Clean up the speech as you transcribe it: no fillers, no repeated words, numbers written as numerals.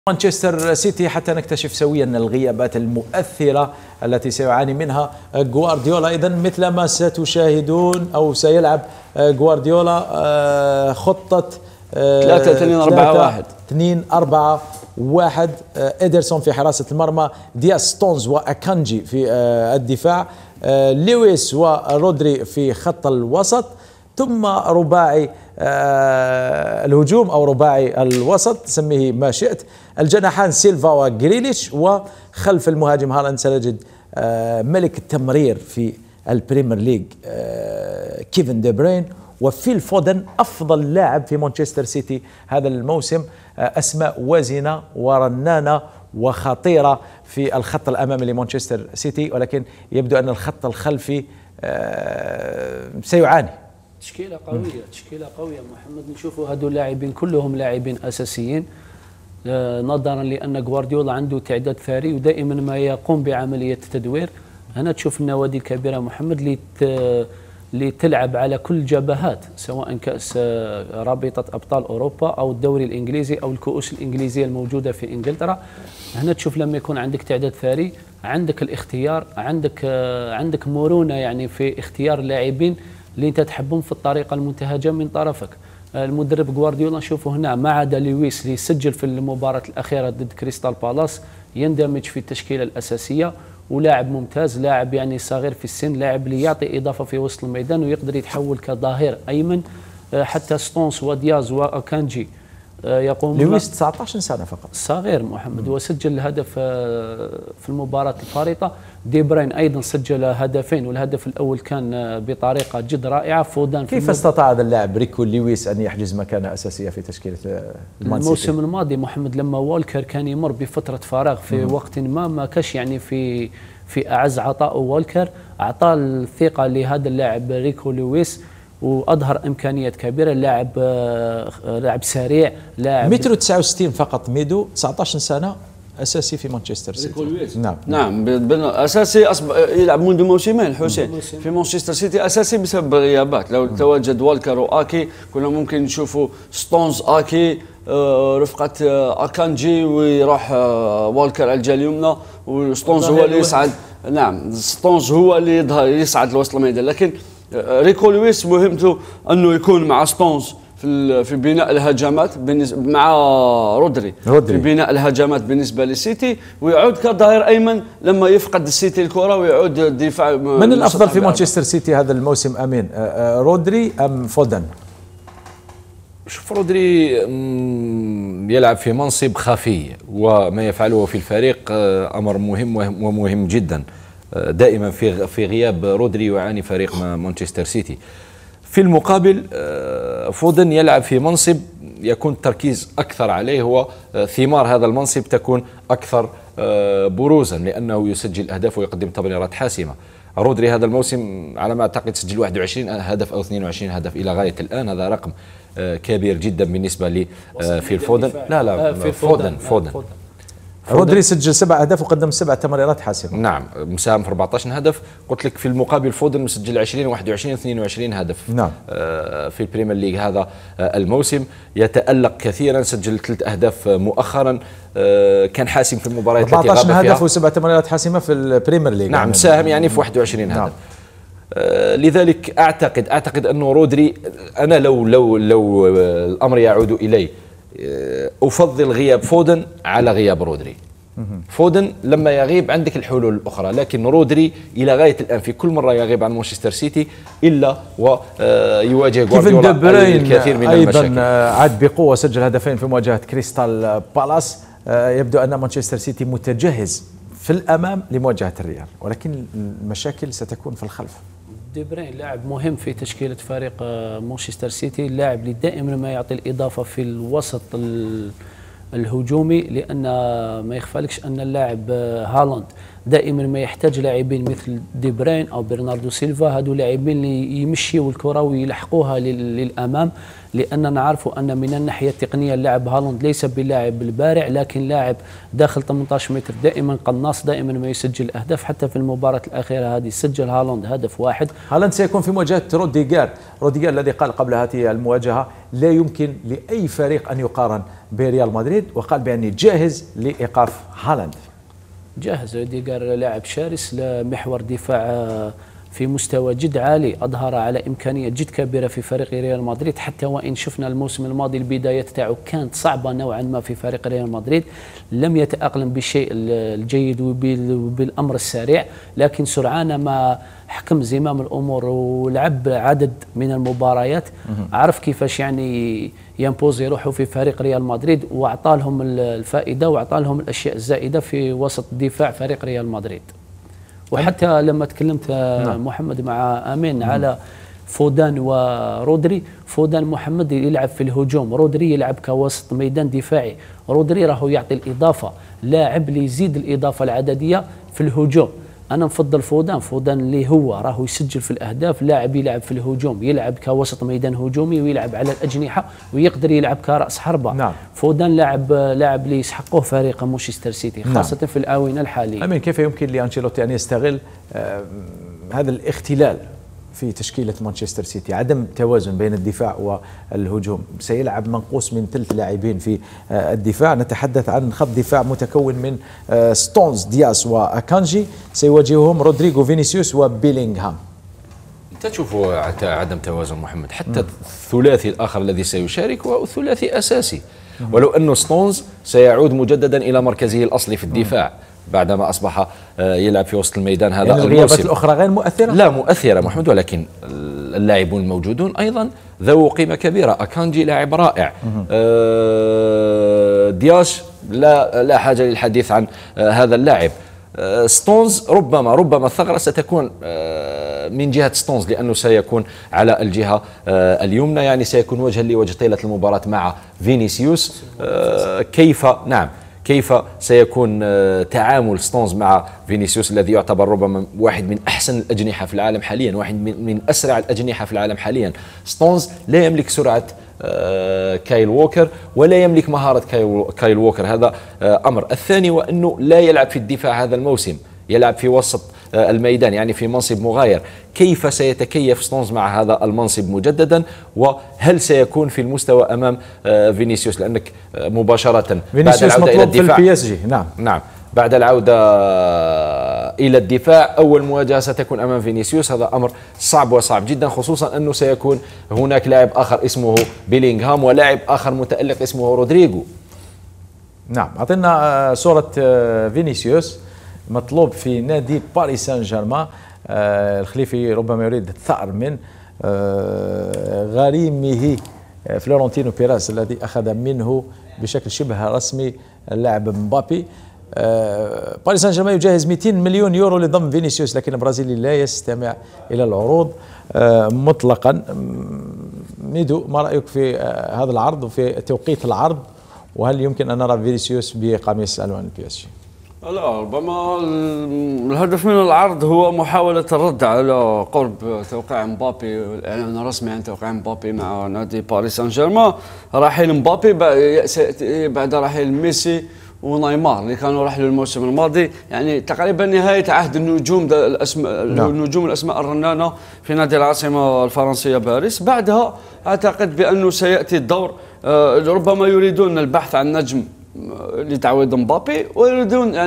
مانشستر سيتي حتى نكتشف سويا الغيابات المؤثرة التي سيعاني منها غوارديولا. إذن مثلما ستشاهدون أو سيلعب غوارديولا خطة 3-2-4-1. إيدرسون في حراسة المرمى، دياز ستونز وأكانجي في الدفاع، لويس ورودري في خط الوسط، ثم رباعي الهجوم أو رباعي الوسط سميه ما شئت، الجناحان سيلفا وغريليش، وخلف المهاجم هالاند سنجد ملك التمرير في البريمير ليج كيفن دي بروين، وفيل فودن أفضل لاعب في مانشستر سيتي هذا الموسم. أسماء وازنة ورنانة وخطيرة في الخط الأمامي لمانشستر سيتي، ولكن يبدو أن الخط الخلفي سيعاني. تشكيلة قوية محمد. نشوفوا هذول لاعبين كلهم لاعبين أساسيين، نظرا لأن غوارديولا عنده تعداد ثري ودائما ما يقوم بعملية التدوير. هنا تشوف النوادي الكبيرة محمد اللي تلعب على كل الجبهات، سواء كأس رابطة أبطال أوروبا أو الدوري الإنجليزي أو الكؤوس الإنجليزية الموجودة في إنجلترا. هنا تشوف لما يكون عندك تعداد ثري عندك الاختيار، عندك مرونة يعني في اختيار اللاعبين اللي انت تحبهم في الطريقه المنتهجه من طرفك. المدرب غوارديولا نشوفه هنا ما عدا لويس اللي سجل في المباراه الاخيره ضد كريستال بالاس يندمج في التشكيله الاساسيه، ولاعب ممتاز، لاعب يعني صغير في السن، لاعب اللي يعطي اضافه في وسط الميدان ويقدر يتحول كظهير ايمن. حتى ستونس ودياز واكانجي يقوم. لويس 19 سنه فقط، صغير محمد، وسجل الهدف في المباراه الفارطه. دي بروين ايضا سجل هدفين، والهدف الاول كان بطريقه جد رائعه. فودان كيف استطاع هذا اللاعب ريكو لويس ان يحجز مكانه اساسيه في تشكيله الموسم الماضي محمد، لما والكر كان يمر بفتره فراغ في وقت ما كاش يعني في اعز عطاء والكر، اعطى الثقه لهذا اللاعب ريكو لويس واظهر امكانيات كبيره. لاعب سريع، لاعب 1.69 متر فقط، ميدو 19 سنه، اساسي في مانشستر سيتي. نعم اساسي، يلعب منذ موسمين الحسين في مانشستر سيتي، اساسي بسبب الغيابات. لو تواجد والكر واكي كنا ممكن نشوفوا ستونز اكي رفقه اكانجي، ويروح والكر على الجهه اليمنى وستونز هو اللي يصعد. نعم ستونز هو اللي يصعد لوسط الميدان، لكن ريكو لويس مهمته انه يكون مع ستونز في بناء الهجمات مع رودري في بناء الهجمات بالنسبه للسيتي، ويعود كظهير ايمن لما يفقد السيتي الكره ويعود الدفاع. من الافضل في مانشستر سيتي هذا الموسم امين، رودري ام فودن؟ شوف، رودري يلعب في منصب خفي، وما يفعله في الفريق امر مهم ومهم جدا. دائما في غياب رودري يعاني فريق مانشستر سيتي. في المقابل فودن يلعب في منصب يكون التركيز أكثر عليه، هو ثمار هذا المنصب تكون أكثر بروزا، لأنه يسجل أهداف ويقدم تمريرات حاسمة. رودري هذا الموسم على ما أعتقد سجل 21 هدف أو 22 هدف إلى غاية الآن، هذا رقم كبير جدا بالنسبة لي في الفودن. لا في فودن. رودري سجل 7 أهداف وقدم 7 تمريرات حاسمة. نعم، مساهم في 14 هدف. قلت لك في المقابل فودن مسجل 20 21 22 هدف. نعم. في البريمير ليج هذا الموسم، يتألق كثيرا، سجل 3 أهداف مؤخرا، كان حاسم في المباريات التي غاب فيها. 14 هدف و7 تمريرات حاسمة في البريمير ليج. نعم، ساهم يعني في 21 هدف. لذلك أعتقد أنه رودري، أنا لو الأمر يعود إلي أفضل غياب فودن على غياب رودري. فودن لما يغيب عندك الحلول الأخرى، لكن رودري إلى غاية الآن في كل مرة يغيب عن مانشستر سيتي إلا ويواجه غوارديولا الكثير من المشاكل. أيضا عاد بقوة، سجل هدفين في مواجهة كريستال بالاس. يبدو أن مانشستر سيتي متجهز في الأمام لمواجهة الريال، ولكن المشاكل ستكون في الخلف. دي بروين لاعب مهم في تشكيلة فريق مانشستر سيتي، اللاعب اللي دائما ما يعطي الإضافة في الوسط الهجومي، لأن ما يخفالكش أن اللاعب هالاند دائما ما يحتاج لاعبين مثل دي برين او برناردو سيلفا، هذو لاعبين اللي يمشيوا الكره ويلحقوها للامام، لاننا نعرف ان من الناحيه التقنيه اللاعب هالاند ليس بلاعب البارع، لكن لاعب داخل 18 متر دائما قناص، دائما ما يسجل اهداف. حتى في المباراه الاخيره هذه سجل هالاند هدف واحد. هالاند سيكون في مواجهه روديغر الذي قال قبل هذه المواجهه لا يمكن لاي فريق ان يقارن بريال مدريد، وقال باني جاهز لايقاف هالاند. جاهز. روديغر لاعب شرس، محور دفاع في مستوى جد عالي، أظهر على إمكانية جد كبيرة في فريق ريال مدريد، حتى وإن شفنا الموسم الماضي البداية تاعو كانت صعبة نوعا ما في فريق ريال مدريد، لم يتأقلم بالشيء الجيد وبالأمر السريع، لكن سرعان ما حكم زمام الأمور ولعب عدد من المباريات، عرف كيفاش يعني ينبوزي روحه في فريق ريال مدريد، وأعطى لهم الفائدة وأعطى لهم الأشياء الزائدة في وسط دفاع فريق ريال مدريد. وحتى لما تكلمت محمد مع أمين على فودان ورودري، فودان محمد يلعب في الهجوم، رودري يلعب كوسط ميدان دفاعي، رودري راهو يعطي الإضافة، لاعب اللي يزيد الإضافة العددية في الهجوم. أنا نفضل فودان اللي هو راهو يسجل في الأهداف، لاعب يلعب في الهجوم، يلعب كوسط ميدان هجومي ويلعب على الأجنحة ويقدر يلعب كرأس حربة. نعم. فودان لاعب اللي يسحقه فريق مانشستر سيتي خاصة في الآونة الحالية. أمين، كيف يمكن لأنشيلوتي أن يستغل هذا الاختلال في تشكيلة مانشستر سيتي، عدم توازن بين الدفاع والهجوم؟ سيلعب منقوص من 3 لاعبين في الدفاع، نتحدث عن خط دفاع متكون من ستونز، دياس وأكانجي، سيواجههم رودريغو، فينيسيوس وبيلينغهام. انت تشوف عدم توازن محمد، حتى الثلاثي الآخر الذي سيشارك هو ثلاثي أساسي، ولو أنه ستونز سيعود مجددا إلى مركزه الأصلي في الدفاع بعدما أصبح يلعب في وسط الميدان هذا يعني الغيابات الأخرى غير مؤثرة؟ لا مؤثرة محمد، ولكن اللاعبون الموجودون أيضا ذو قيمة كبيرة. أكانجي لاعب رائع، دياش لا حاجة للحديث عن هذا اللاعب. ستونز ربما الثغرة ستكون من جهة ستونز، لأنه سيكون على الجهة اليمنى، يعني سيكون وجها لوجه طيلة المباراة مع فينيسيوس. كيف سيكون تعامل ستونز مع فينيسيوس الذي يعتبر ربما واحد من أحسن الأجنحة في العالم حاليا، واحد من أسرع الأجنحة في العالم حاليا. ستونز لا يملك سرعة كايل ووكر ولا يملك مهارة كايل ووكر، هذا أمر. الثاني وأنه لا يلعب في الدفاع هذا الموسم، يلعب في وسط الميدان، يعني في منصب مغاير. كيف سيتكيف ستونز مع هذا المنصب مجددا، وهل سيكون في المستوى أمام فينيسيوس؟ لأنك مباشرة بعد العودة إلى الدفاع في البي اس جي نعم بعد العودة إلى الدفاع أول مواجهة ستكون أمام فينيسيوس، هذا أمر صعب جدا، خصوصا أنه سيكون هناك لاعب آخر اسمه بيلينغهام ولاعب آخر متألق اسمه رودريغو. نعم، أعطينا صورة فينيسيوس مطلوب في نادي باريس سان جيرمان. الخليفي ربما يريد الثأر من غريمه فلورنتينو بيراس الذي أخذ منه بشكل شبه رسمي اللاعب مبابي. باريس سان جيرمان يجهز 200 مليون يورو لضم فينيسيوس، لكن البرازيلي لا يستمع إلى العروض مطلقا. ميدو، ما رأيك في هذا العرض وفي توقيت العرض، وهل يمكن أن نرى فينيسيوس بقميص ألوان البي اس جي؟ لا، ربما الهدف من العرض هو محاولة الرد على قرب توقيع مبابي والإعلان الرسمي عن توقيع مبابي مع نادي باريس سان جيرمان. رحيل مبابي بعد رحيل ميسي ونيمار اللي كانوا رحلوا الموسم الماضي، يعني تقريبا نهاية عهد النجوم النجوم الأسماء الرنانة في نادي العاصمة الفرنسية باريس. بعدها أعتقد بأنه سيأتي الدور، ربما يريدون البحث عن نجم لتعويض مبابي، ويريدون